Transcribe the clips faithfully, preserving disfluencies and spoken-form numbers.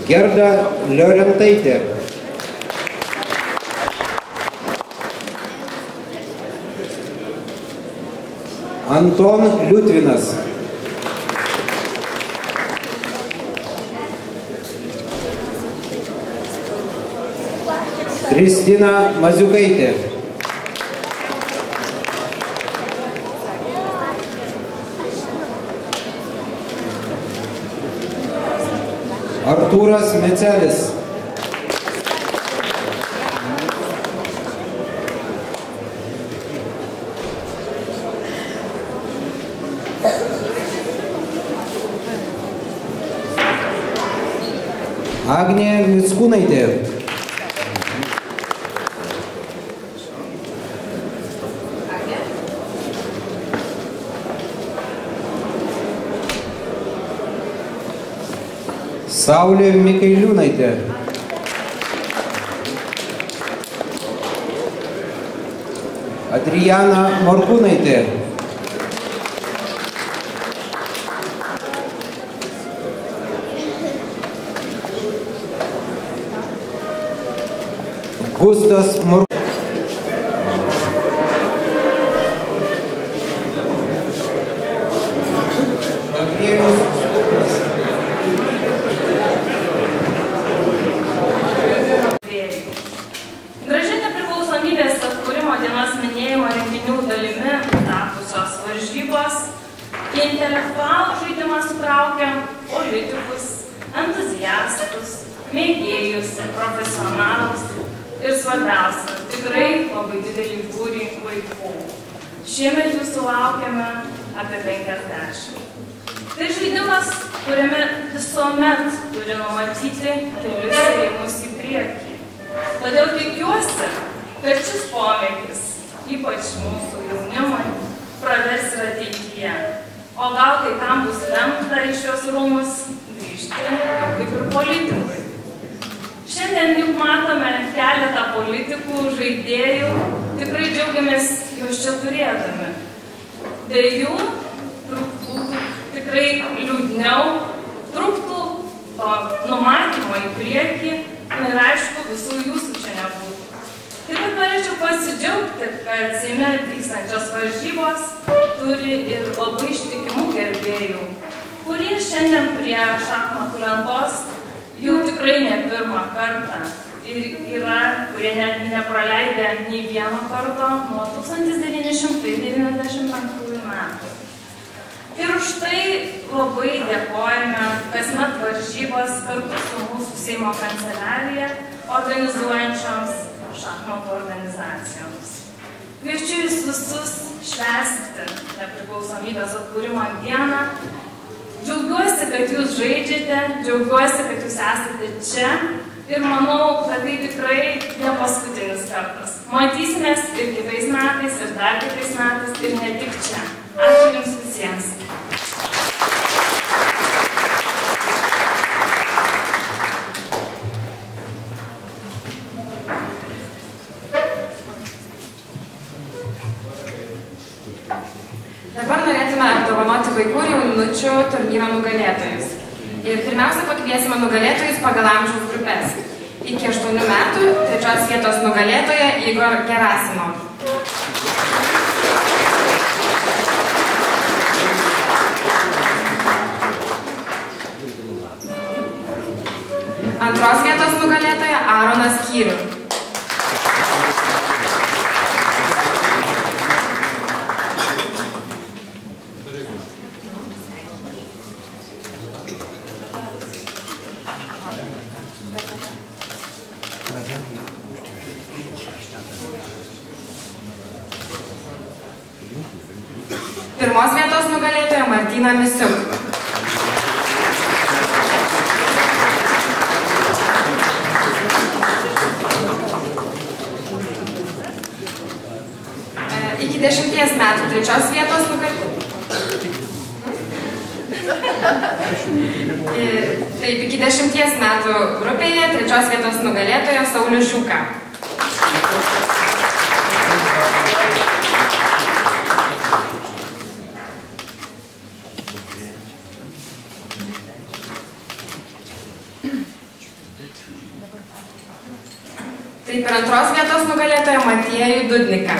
Gerda Liorentaitė. Anton Liutvinas. Kristina Maziukaitė. Artūras Mecelis. Agnė Mickūnaitė. Saulė Mikailiūnaitė. Adriana Morkūnaitė. Gustas Morkūnaitė. Intelektualų žaidimą sutraukia politikus, entuziastus, mėgėjus ir profesionalus ir svarbiausia, tikrai labai didelį būrį vaikų. Šiemet jų sulaukėme apie penkiasdešimt. Tai žaidimas, kuriame visuomet turi numatyti kelius ėjimus į priekį. Todėl tikiuosi, kad šis pomėgis, ypač mūsų jaunimui, pravers ir ateityje. O gal kai tam bus lemta iš šios rūmus grįžti jau kaip ir politikui. Šiandien juk matome keletą politikų, žaidėjų, tikrai džiaugiamės juos čia turėdami. Dėl jų trūktų tikrai liūdniau, trūktų to numatymo į priekį ir aišku visų jūsų čia nebūtų. Taip pat norėčiau pasidžiaugti, kad Seime vykstančios varžybos turi ir labai ištikimų gerbėjų, kurie šiandien prie šachmatų lentos jau tikrai ne pirmą kartą ir yra, kurie net nepraleidę nei vieno karto nuo tūkstantis devyni šimtai devyniasdešimt penktųjų metų. Ir už tai labai dėkojame kasmet varžybas kartu su mūsų Seimo kanceliarija organizuojančioms šachmatų organizacijoms. Kviečiu jūs visus švęsti nepriklausomybės atkūrimo dieną. Džiaugiuosi, kad jūs žaidžiate, džiaugiuosi, kad jūs esate čia ir manau, kad tai tikrai ne paskutinis kartas. Matysimės ir kitais metais, ir dar kitais metais, ir ne tik čia. Ačiū jums visiems. Dabar norėtume apdovanoti vaikų ir jaunučių turnyro nugalėtojus. Ir pirmiausia pakviesime nugalėtojus pagal amžiaus grupės. Iki aštuonių metų trečios vietos nugalėtoja Igor Gerasimov. Antros vietos nugalėtoja Aronas Kyrių. Pirmos vietos nugalėtoja Martina Misiuk. Iki dešimties metų trečios vietos nugalėtoja. Taip, iki dešimties metų grupėje trečios vietos nugalėtoja Saulius Žiūka. Taip ir antros vietos nugalėtoją Matiejų Dudniką.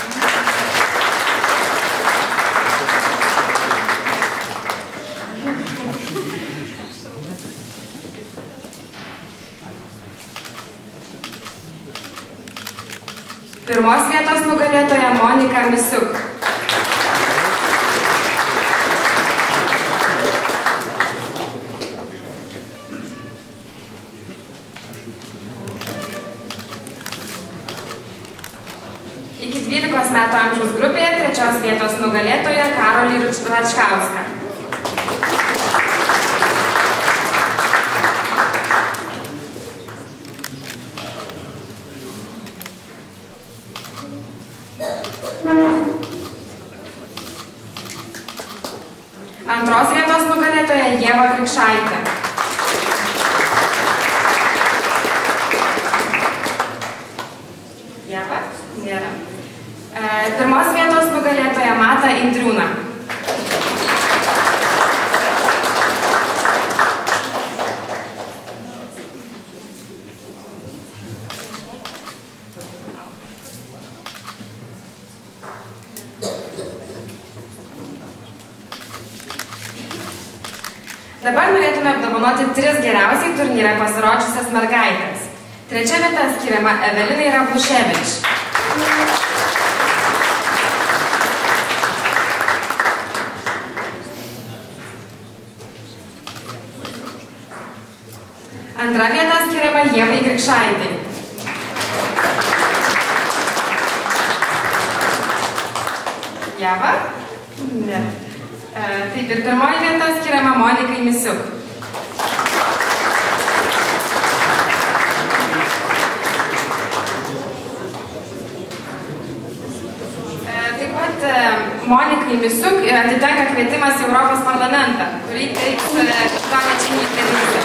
Pirmos vietos nugalėtoja Monika Misiuk. Iki dvylikos metų amžiaus grupėje trečios vietos nugalėtoja Karolį Račkauską. Antros vietos nugalėtoja Ieva Krikšaitė. Ieva? Nėra. Pirmos vietos nugalėtoja Mata Indriūna. Dabar norėtume apdovanoti tris geriausiai turnyre pasirodžiusias mergaitės. Trečia vieta skiriama Evelinai Rabuševič. Antra vieta skiriama Ievai Krikšaitai. Ieva? Ne. Taip ir pirmoji vieta skiriama Monikai Misiuk. Taip pat Monikai Misiuk atitenka kvietimas į Europos parlamentą, kurį teiks Viktorija Čmilytė.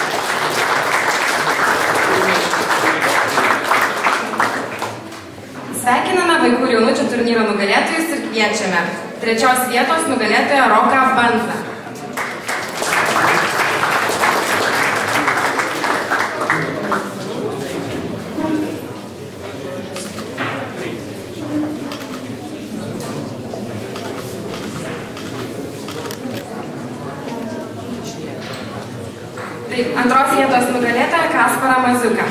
Sveikiname vaikų ir jaunučių turnyro nugalėtojus ir kviečiame trečios vietos nugalėtoją Roką Banzą. Taip, antros vietos nugalėtoją Kasparą Maziuką.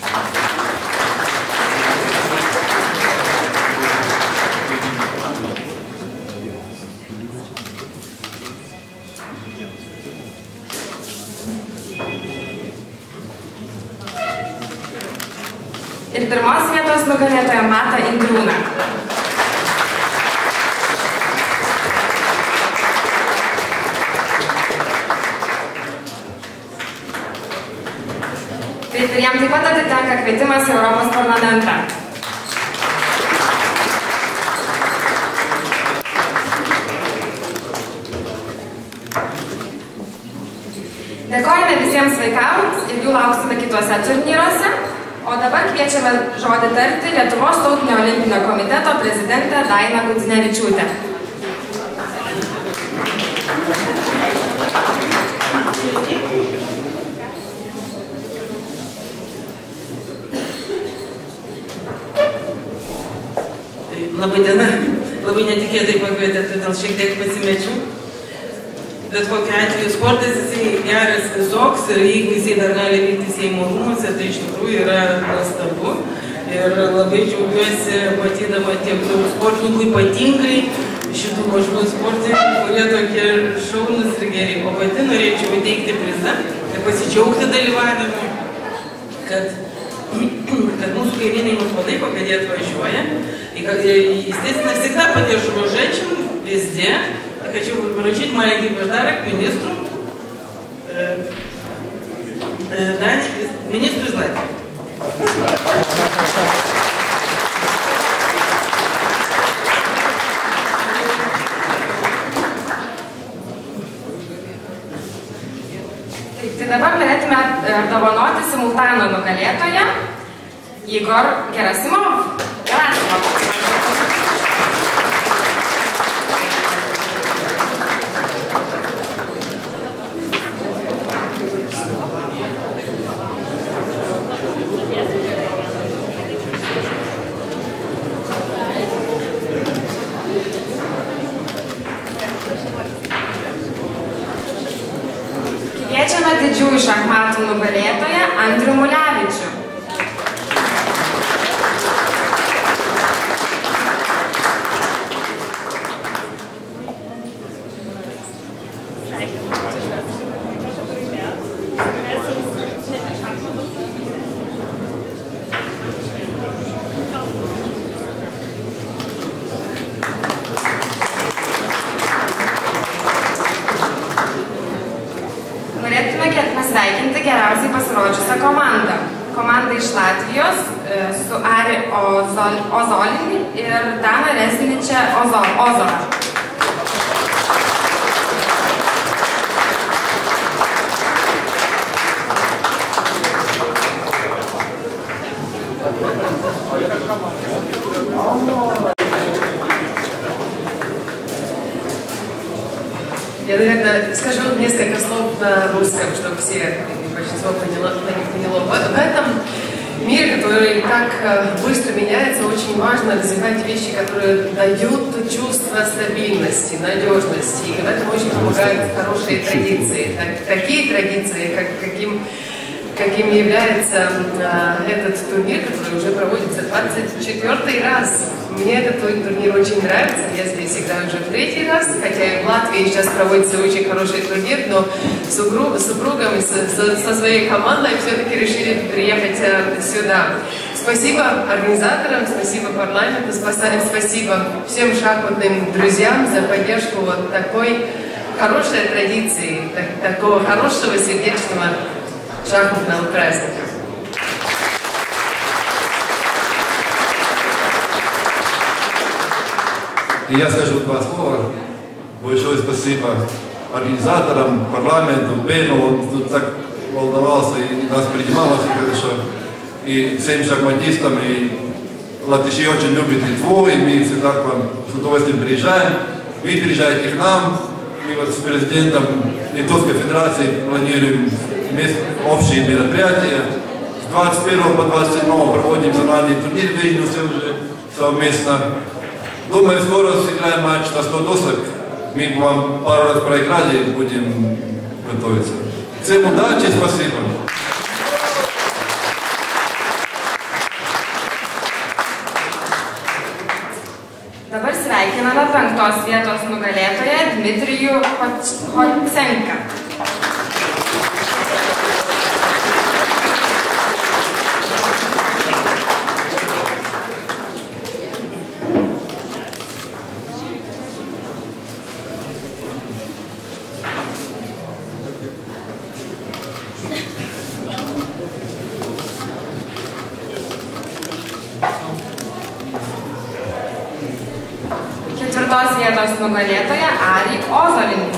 Ir pirmos vietos nugalėtoja Mata Indriūna. Taip ir jam taip pat atitenka kvietimas į Europos parlamentą. Dėkojame visiems vaikams ir jų lauksime kituose turnyruose. O dabar kviečiame žodį tarti Lietuvos tautinio olimpinio komiteto prezidentę Dainą Gudzinevičiūtę. Labai diena, labai netikėtai pakvietė, todėl šiek tiek pasimečiau. Bet kokiu atveju sportas jisai geras visoks ir jeigu jisai dar gali vykti Seimo rūmuose, tai iš tikrųjų yra nuostabu. Ir labai džiaugiuosi matydama tiek daug sportininkų, ypatingai šitų mažų sportininkų, kurie tokie šaunūs ir geri. O pati norėčiau įteikti prizą ir pasidžiaugti dalyvavimu, kad, kad mūsų kaimynai mus palaiko, kad jie atvažiuoja. Естественно, всегда поддерживаю женщин везде. Хочу поручить маленький подарок министру, э, э, да, министру Злате. Tai dabar norėtume apdovanoti simultano nugalėtoją Igor Gerasimov. Gerasimov. kurčiųjų šachmatų nugalėtoją Andrių Mulevičių. Sveikinti geriausiai pasirodžiusią komandą. Komanda iš Latvijos su Ari Ozolini ir Dana Resničia Ozora. Я, наверное, скажу несколько слов на русском, чтобы все большинство поняло, поняло. В этом мире, который так быстро меняется, очень важно развивать вещи, которые дают чувство стабильности, надежности. И в этом очень помогают хорошие традиции. Так, такие традиции, как, каким, каким является а, этот турнир, который уже проводится двадцать четвёртый раз. Мне этот турнир очень нравится, я здесь играю уже в третий раз, хотя и в Латвии сейчас проводится очень хороший турнир, но с супругом и со, со своей командой все-таки решили приехать сюда. Спасибо организаторам, спасибо парламенту, спасибо всем шахматным друзьям за поддержку вот такой хорошей традиции, так, такого хорошего сердечного шахматного праздника. И я скажу два слова. Большое спасибо организаторам, парламенту, Бену, он тут так волновался и нас принимал очень хорошо. И всем шахматистам, и латыши очень любят Литву, и мы всегда к вам с удовольствием приезжаем. Вы приезжаете к нам, мы вот с президентом Литовской Федерации планируем общие мероприятия. С двадцать первого по двадцать седьмого проводим национальный турнир в Вильнюсе уже совместно. Думаю, скоро сыграем матч на сто досок. Мы вам пару раз проиграли, будем готовиться. Всем удачи, спасибо. Dabar sveikiname penktos vietos nugalėtoją Dmitrijų Hotsenką. Ketvirtos vietos nugalėtoja Ari Ozolini.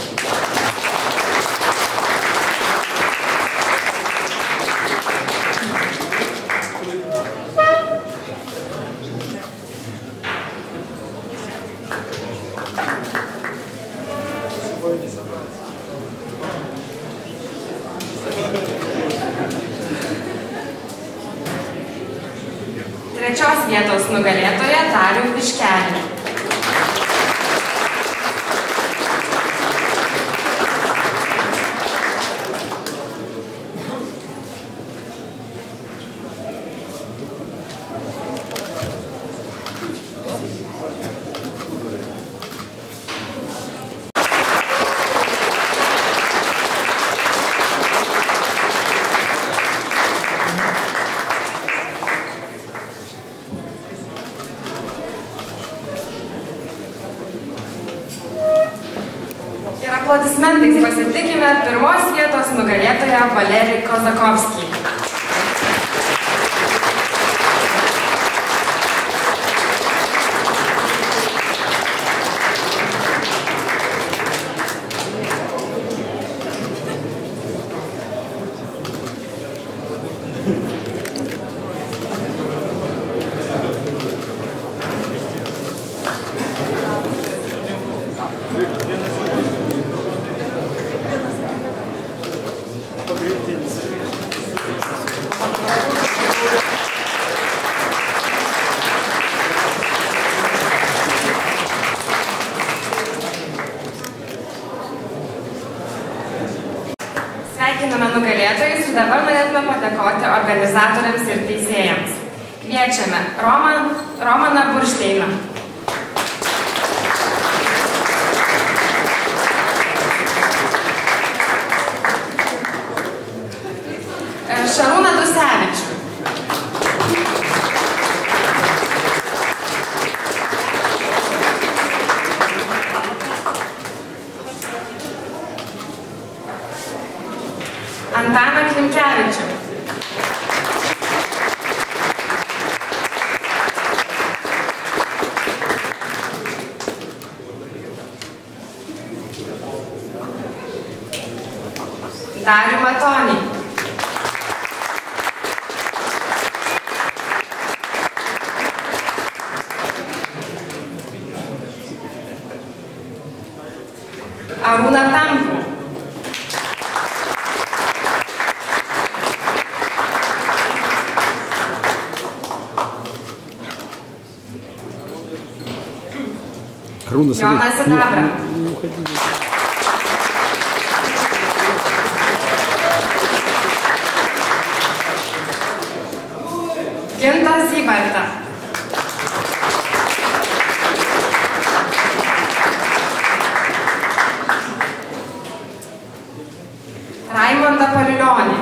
Trečios vietos nugalėtoja Darių Piškelį. Ir aplodismentais pasitikime pirmos vietos nugalėtoją Valerį Kozakovskį. sveikiname nugalėtojus ir dabar norėtume padėkoti organizatoriams ir teisėjams. Kviečiame Roman, Romaną Buršteiną. Šarūną Dusevičių. Antaną Klimkevičių. Darių Matonį. Arūną Tampų. Joną Sidabrą. Gintą Zybartą. Raimondą Palilionį.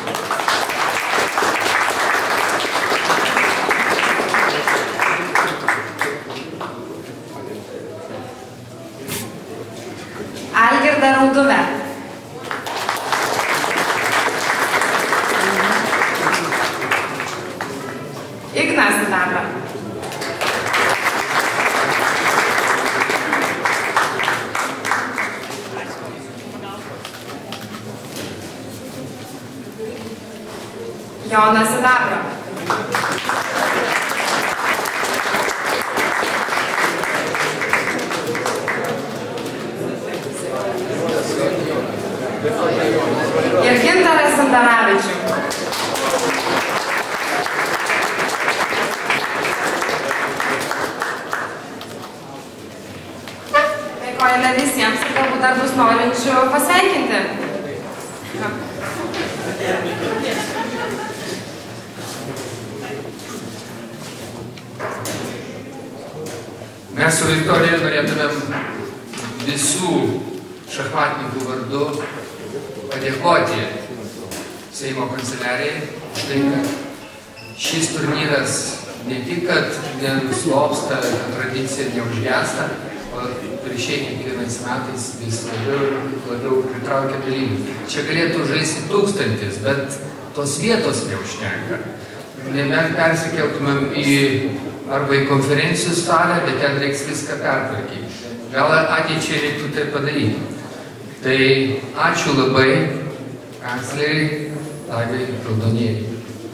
Algirdą Rauduvę. Igną Sidabrą. Joną Sidabrą. Ir Gintarą Sandaravičių. Dėkojame visiems ir galbūt dar bus norinčių pasveikinti. Mes su Viktorija norėtumėm visų šachmatininkų vardu padėkoti Seimo kanceliarijai už tai, kad šis turnyras ne tik, kad nenuslopsta, kad tradicija neužgęsta, o priešėjai kiekvienais metais vis labiau, labiau pritraukia dalyvių. Čia galėtų žaisti tūkstantis, bet tos vietos neužtenka. Nebent persikeltumėm į arba į konferencijų salę, bet ten reiks viską pertvarkyti. Gal ateičiai reiktų tai padaryti. Tai ačiū labai kancleriai Daivai Raudonienei.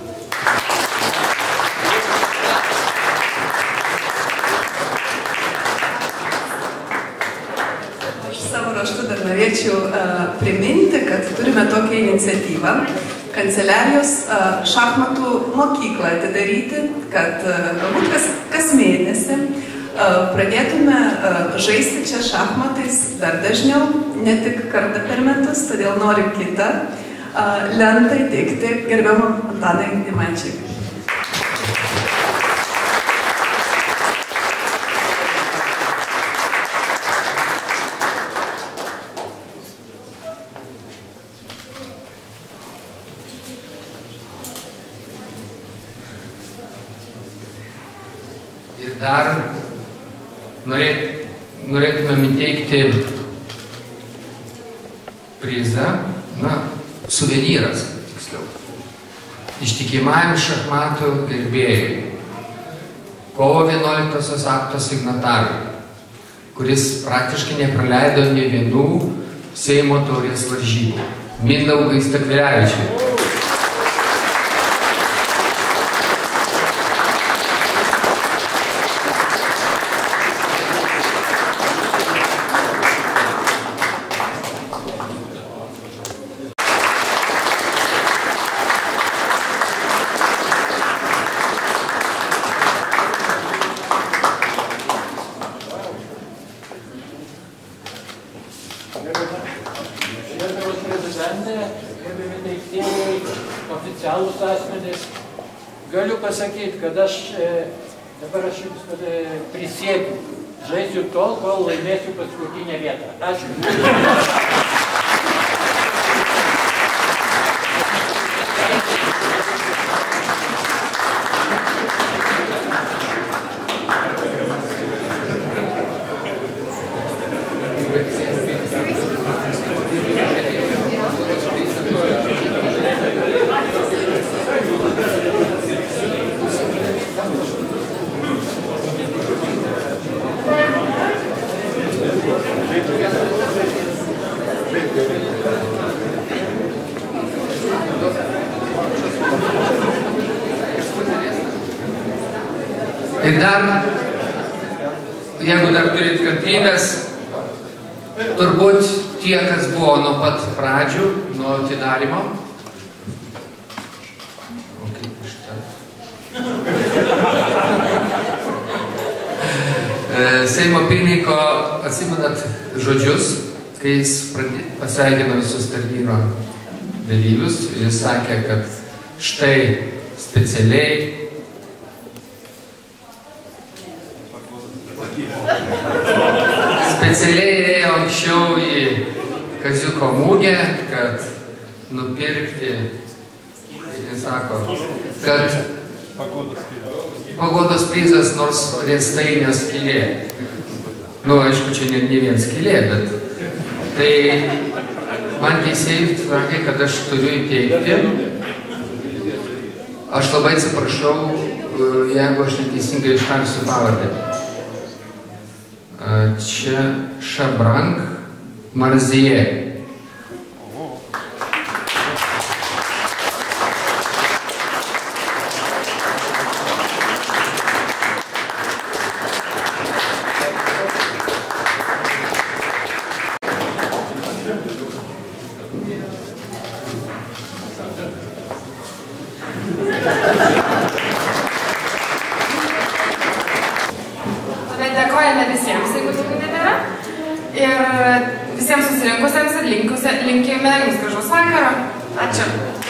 Aš savo raštu dar norėčiau uh, priminti, kad turime tokią iniciatyvą kanceliarijos uh, šachmatų mokyklą atidaryti, kad uh, galbūt kas, kas mėnesį uh, pradėtume uh, žaisti čia šachmatais dar dažniau, ne tik kartą per metus, todėl norim kitą uh, lentą įteikti gerbiamam Antanui Dimančiui. Ir dar norėt, norėtumėm įteikti prizą, na, suvenyras, tiksliau, ištikimajam šachmatų gerbėjui, kovo vienuoliktosios akto signatarui, kuris praktiškai nepraleido nė vienų Seimo taurės varžybų, Mindaugui Stakvilevičiui. Signor Presidente, gerbiami teisėjai, oficialūs asmenys. Galiu pasakyti, kad aš dabar aš jums prisiekiu, žaisiu tol, kol laimėsiu paskutinę vietą. Ačiū. Ir dar, jeigu dar turit kantrybės, turbūt tie, kas buvo nuo pat pradžių, nuo atidarymo. O kaip iš ten? Seimo pirmininko, atsimenat žodžius, kai jis pasveikino visus turnyro dalyvius, jis sakė, kad štai specialiai Specialiai ėjo anksčiau į Kaziuko mugę, kad nupirkti, jis sako, kad pagodos prizas nors riestainės skylė. Nu, aišku, čia ne, ne vien skylė, bet tai man teisėjai sakė, kad aš turiu įteikti. Aš labai atsiprašau, jeigu aš neteisingai ištarsiu pavardę. Čia Šabrank Marzije. Dėkojame visiems, jeigu tokių nebėra. Ir visiems susirinkusiems ir linkime jums gražaus vakaro. Ačiū.